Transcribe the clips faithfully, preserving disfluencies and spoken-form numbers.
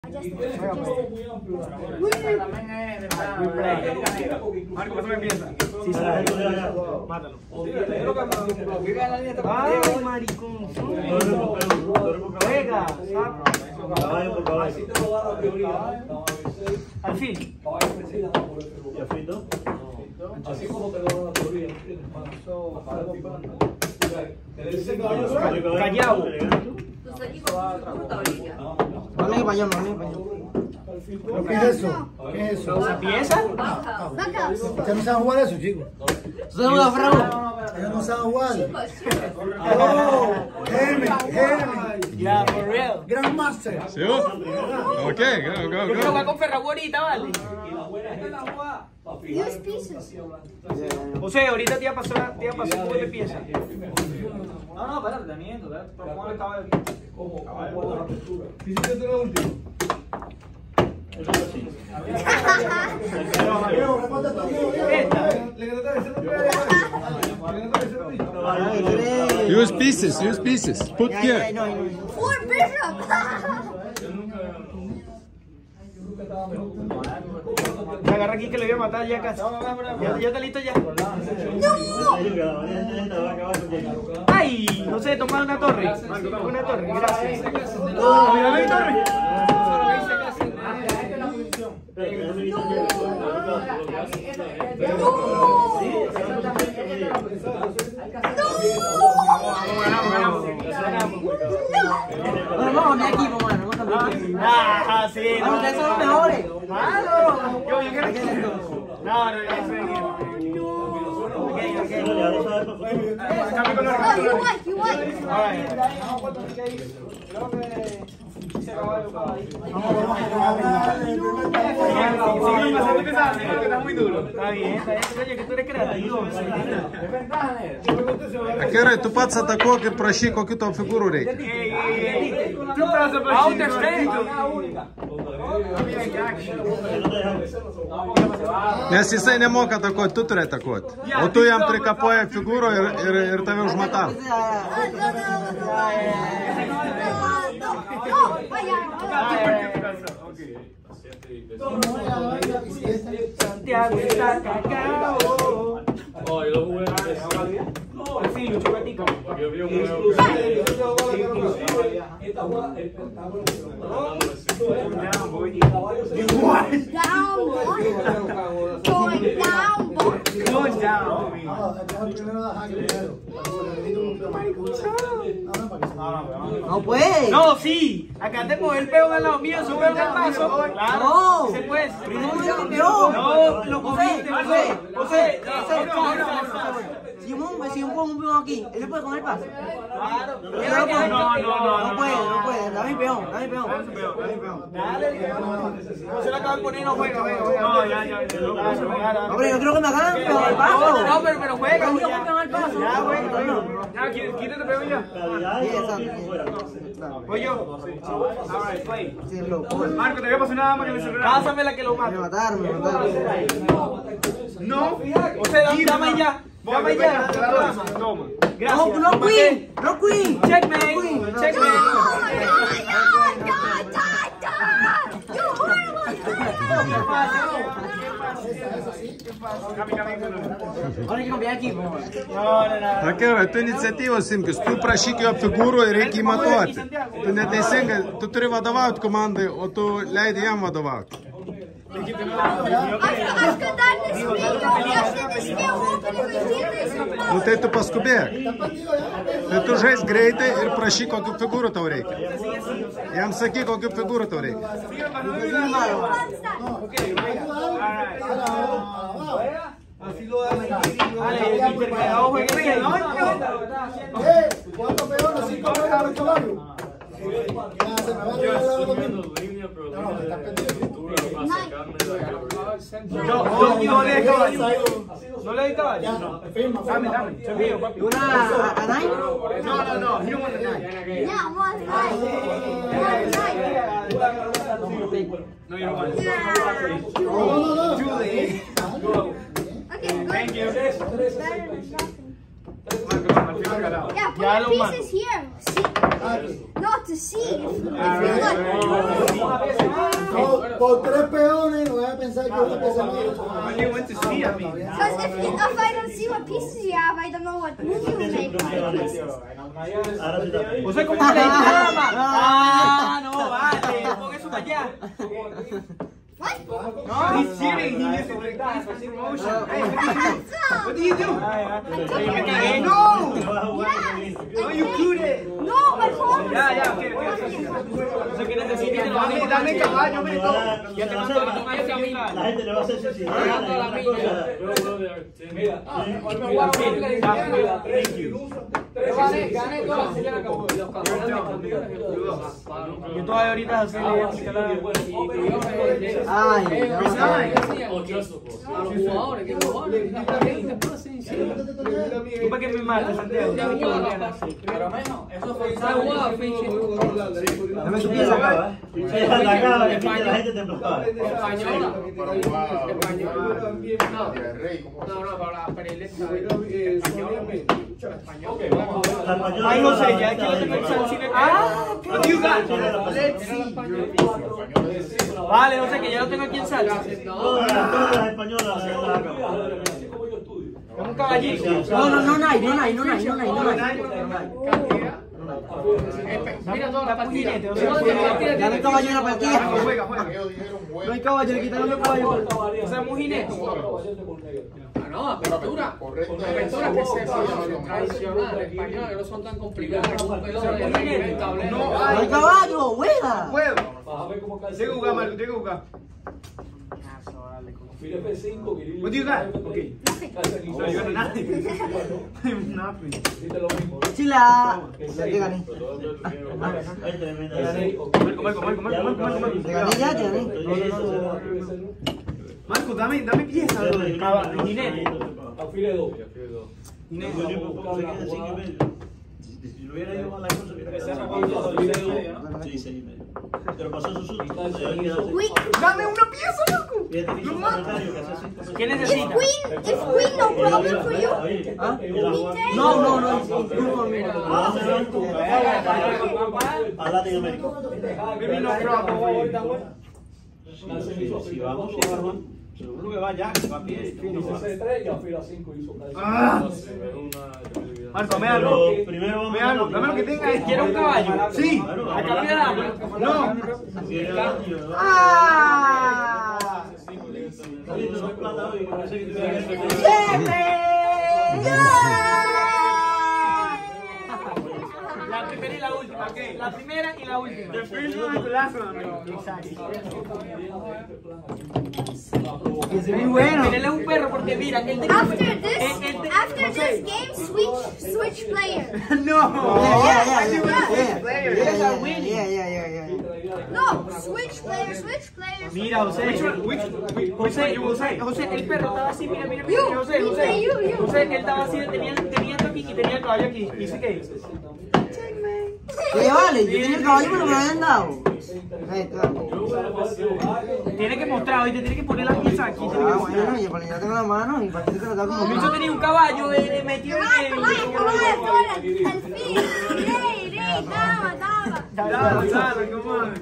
Marco, ¿cuándo me empieza? Sí, sí, mátalo. Ay, maricón. Juega. Caballo por caballo. Al fin. ¿Y afito? Así como te lo dan la teoría. Callao. No le español, no le español. ¿Qué es eso? ¿Qué es eso? ¿Esa pieza? Ustedes no saben jugar eso, chicos. ¿Usted no juega Frau? Ellos no saben jugar. Oh, Henry, Henry. Ya, for real. Grandmaster. ¿Sí? Ok, go, go, Yo quiero jugar go. con Ferragu ahorita, ¿vale? Use pieces. O sea, ahorita te iba a pasar, te iba a pasar un poco de pieza. No, no, espérate, te miento. Propone el caballo aquí. ¿Cómo? Caballo. ¿Hiciste tú lo último? Use pieces, use pieces. Put here. Four bishop. Me agarra aquí que le voy a matar ya casi. Ya, ya está listo ya. Ay, no sé, toma una torre. Una torre, gracias. Oh, mira mi torre. No, no, mi equipo, mano. Ah, sí, no. Ustedes son los mejores. Ah, no. Yo, yo quiero que no, no, ya sé. Ok, ok. Cambio color. Oh, you white, you white. Está muy duro. Está bien, está bien. Oye, que tú eres creativo. А Керай, tu pats atako ir prašy, kokiu tau figūrų reikia. Nes jisai nemoka atakuoti, tu turi atakuoti. O tu jam prikapoja figūrų ir, ir, ir tave užmata. Santiago está cacao. Oh, yo lo jugué. Sí, lo chocolatico. Yo vi un juego que... Esta jugada... Down, boy. Going down, boy. Going down. No puede. No, sí. Acá tengo el peón al lado mío, su peón al paso. Claro. No. Se puede. Primero yo lo peor. No, lo comiste. José, José, José, José. Si yo pongo si yo pongo un peón aquí, ¿él se puede comer el paso? Claro. Yo lo pongo. No, no, no. No puede, no puede. Dame mi peón, dame mi peón. Dale, no se lo acaban de poner, no juega, juega, juega. No, ya, ya, ya. Hombre, yo creo que me hagan peón al paso. No, pero, pero juega. Yo quiero peón al paso. Ya, juega. Ya, quítate peón ya. Sí, exacto. Voy yo. Alright, play. Sí, loco. Marco, te voy a pasar una dama que me celular. Pásame la que lo Me mata. mataron, me mataron. No, o sea, dame ya. Dame ya. Toma. Gracias. No, no, Queen. No, Queen. Checkmate. Queen. Checkmate. Ahora hay que cambiar equipo. A Kerai, tu iniciatyvos imkis, tu prašyk jo figūrų ir reikia įmatuoti. Tu neteisingai, tu turi vadovauti komandai, o tu leidi jam vadovauti. Nu tai tu paskubėk. Tai tu žais greitai ir prašyk, kokių figūrų tau reikia. Jam sakyk, kokių figūrų tau reikia. Así lo hacen. ¿Cuántos peones? ¿Cinco peones al caballo? No le di caballo. No le di caballo. Dame, dame. Se mío, papi. ¿Una a Nine? No, no, no. You don't want the nine. Yeah, one night. One night. No, you don't want it. Yeah. Julie. Okay, good. Thank you. Better than nothing. Marco, Yeah, put Ya the lo mando. pieces here. See? No, to see. If, if you No, por tres peones, no voy a pensar que uno pesa más. When you went to see, I mean. Because if, you- if I don't see what pieces you have, I don't know what movie you make. Ahora sí está. O sea, como un play nada más. Ah, no, vale. Pon eso para allá. What? He's cheating. He needs to like this for promotion. Hey, what do you do? No! No, you cute. No, my phone. Ya, ya, ok, ok, ok. O sea, que necesitas dame, dame caballo, hombre, todo. Ya te mando los caballos que a mí. La gente le va a hacer suicidar. Thank you. Yo todavía ahorita hacer Ay, ¿Tú para qué me matas, Santiago? Pero menos, eso fue dame tu pieza acá. La cara que pinche la gente te emplazaba. Española. No, no, para para el Ay, José, ya quiero tener el cine. Ah, what do you got? Let's see. Vale, José, que ya lo tengo aquí en salsa. Todas las españolas se la acaban. Como un caballito. No, no, no, no hay, no hay, no hay, no hay, no hay. Mira toda la partida. Dame el caballo en la partida. Juega, juega. No hay caballo, le quitaron el caballo. O sea, muy jinete. Ah, no, apertura. Apertura que se tradicional, español, que no son tan complicadas. Un pedo de el tablero. No No hay hay. caballo, juega. Puedo. Tengo que jugar, Marco, tengo que jugar. What do you got? Okay. So you got nothing. Nothing. Chila. Ya te gané. Ay, tremenda. Marco, Marco, Marco, Marco, Marco, Marco, Marco. Te gané ya, te gané. Marco, dame, dame pieza. Jinete. Jinete. Si lo hubiera ido a la cosa, hubiera quedado. Sí, seis y medio. Pero pasó su susto. Se había quedado. Queen, Dame una pieza, Marco. Fíjate que hizo un comentario que hace así. ¿Qué is necesitas? Queen, is Queen no problem for you? ¿Ah? No, no, no, es disculpa, mira. ¿A dónde vas tú? A Latinoamérica. Maybe no problem for you. Si vamos, si vamos. Seguro que va allá, que va a pie. Ah. Marco, me algo. Pero primero vamos Me algo. Dame lo que tenga. ¿Quiero un caballo? Sí. A cambio de agua. No. ¡Ah! La primera y la última, ok. La primera y la última. The first one and the last one. Es muy bueno. Él es un perro porque mira, él te After this, after this game, switch, switch player. No. Yeah, yeah, yeah, I do yeah, switch yeah. players. Yeah, yeah, yeah, yeah, yeah. No, switch player, switch player. Mira, José, which one, which, José, José, José, el perro estaba así, mira, mira, mira, You, José, José, you, you, you. José, él estaba así, tenía, tenía esto aquí y tenía el caballo aquí, dice que ¿Qué vale? Yo tenía el caballo, pero me lo habían dado. Ahí está. tiene que mostrar, oye, tiene que poner las piezas aquí, tiene que Ah, mostrar. bueno, y para ya tengo la mano y para que te lo da como Bicho tenía un caballo eh, metido en Caballo, el... caballo, caballo, caballo, el fin. Rey, rey, dama, dama. Dale, dale, come on.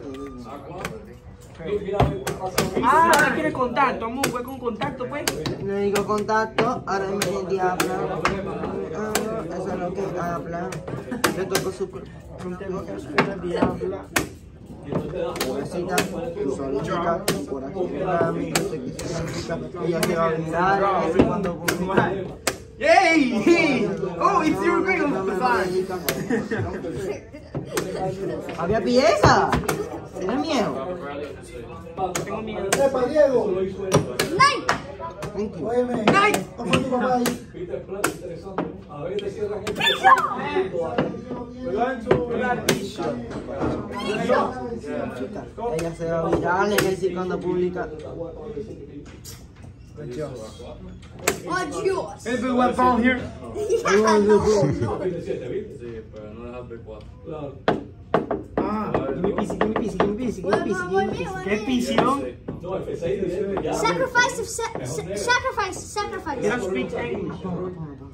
Ah, ahora quiere contacto, amor, fue con contacto, pues. No digo contacto, ahora me sentí a hablar. Ah, eso es lo que habla. Le toco su cuerpo. Pobrecita, tu solita, por aquí, mami, no sé qué significa. Ella se va a olvidar, así cuando publica. Hey, hey, oh, it's your great Había pieza. ¿Tienes miedo? Tengo miedo. Epa, Diego. Nine. Thank you. Óyeme. ¿Cómo fue tu papá ahí? Ella se va a viral en el sitio cuando publica. Oh, Dios. Everyone found here. Ah, Give me piece, give me piece, give me piece, give me piece, give me piece. qué pisión. Sacrifice of sa sa sacrifice, sacrifice. You don't speak English.